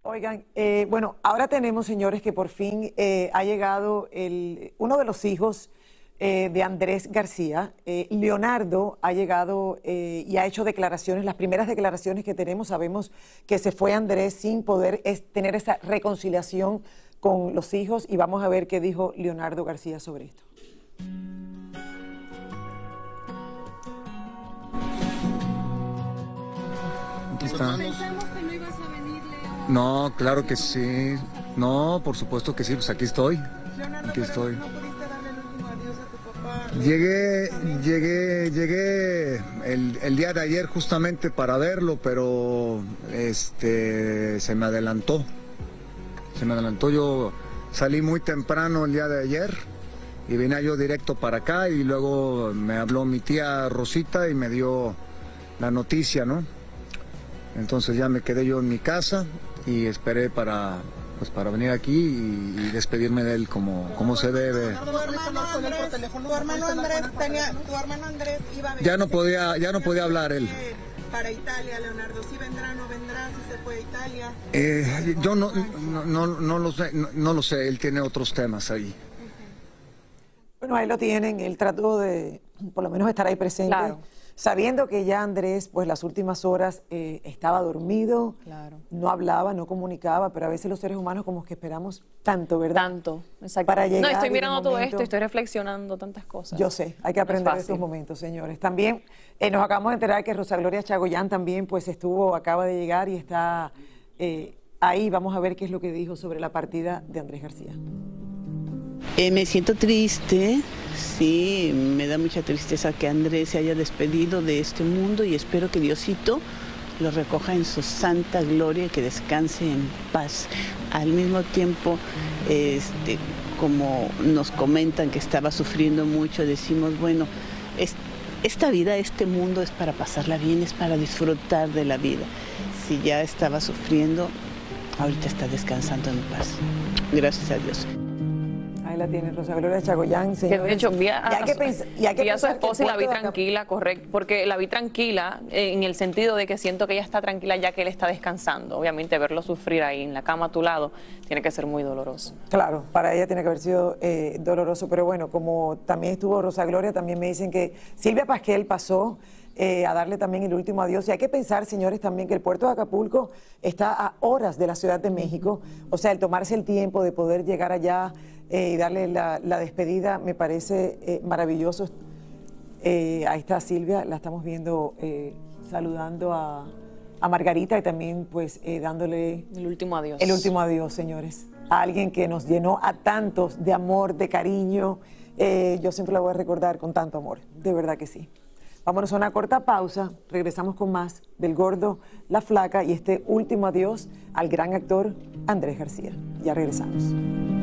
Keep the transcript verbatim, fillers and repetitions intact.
Oigan, eh, bueno, ahora tenemos, señores, que por fin eh, ha llegado el, uno de los hijos eh, de Andrés García. Eh, Leonardo ha llegado eh, y ha hecho declaraciones, las primeras declaraciones que tenemos. Sabemos que se fue Andrés sin poder es, tener esa reconciliación con los hijos, y vamos a ver qué dijo Leonardo García sobre esto. Aquí está. Pensamos que no ibas a venir, Leo. No, claro que sí. No, por supuesto que sí, pues aquí estoy. Leonardo, Aquí pero estoy. no pudiste darle el último adiós a tu papá. Llegué, llegué, llegué el, el día de ayer justamente para verlo, pero este se me adelantó. Se me adelantó. Yo salí muy temprano el día de ayer y vine yo directo para acá, y luego me habló mi tía Rosita y me dio la noticia, ¿no? Entonces ya me quedé yo en mi casa y esperé para, pues para venir aquí y, y despedirme de él como, como se debe. Tu hermano Andrés, tu hermano Andrés tenía, tu hermano Andrés iba a venir. Ya no podía, ya no podía hablar él. Para Italia, Leonardo, si vendrá, no vendrá, si se fue a Italia. Eh, yo no, no, no, no lo sé, no, no lo sé, él tiene otros temas ahí. Bueno, ahí lo tienen. Él trató de, por lo menos, estar ahí presente. Claro. Sabiendo que ya Andrés, pues las últimas horas eh, estaba dormido, Claro. no hablaba, no comunicaba, pero a veces los seres humanos como que esperamos tanto, ¿verdad? Tanto, exacto. Para llegar no, estoy en el mirando todo momento- esto, estoy reflexionando tantas cosas. Yo sé, hay que No es aprender de fácil. estos momentos, señores. También eh, nos acabamos de enterar que Rosa Gloria Chagoyán también pues estuvo, acaba de llegar y está eh, ahí. Vamos a ver qué es lo que dijo sobre la partida de Andrés García. Eh, me siento triste, sí, me da mucha tristeza que Andrés se haya despedido de este mundo, y espero que Diosito lo recoja en su santa gloria y que descanse en paz. Al mismo tiempo, este, como nos comentan que estaba sufriendo mucho, decimos, bueno, es, esta vida, este mundo es para pasarla bien, es para disfrutar de la vida. Si ya estaba sufriendo, ahorita está descansando en paz. Gracias a Dios. Ahí la tiene Rosa Gloria Chagoyán, Que señores. de hecho vi a, y hay que pens- y hay que vi a su pensar que el esposa y la vi puerto de Acap- tranquila, correcto, porque la vi tranquila eh, en el sentido de que siento que ella está tranquila ya que él está descansando. Obviamente verlo sufrir ahí en la cama a tu lado tiene que ser muy doloroso. Claro, para ella tiene que haber sido eh, doloroso, pero bueno, como también estuvo Rosa Gloria, también me dicen que Silvia Pasquel pasó eh, a darle también el último adiós. Y hay que pensar, señores, también que el puerto de Acapulco está a horas de la Ciudad de México, o sea, el tomarse el tiempo de poder llegar allá eh, y darle la, la despedida me parece eh, maravilloso. Eh, ahí está Silvia, la estamos viendo eh, saludando a, a Margarita y también pues eh, dándole El último adiós. el último adiós, señores. A alguien que nos llenó a tantos de amor, de cariño. Eh, yo siempre la voy a recordar con tanto amor, de verdad que sí. Vámonos a una corta pausa, regresamos con más del Gordo, la Flaca y este último adiós al gran actor Andrés García. Ya regresamos.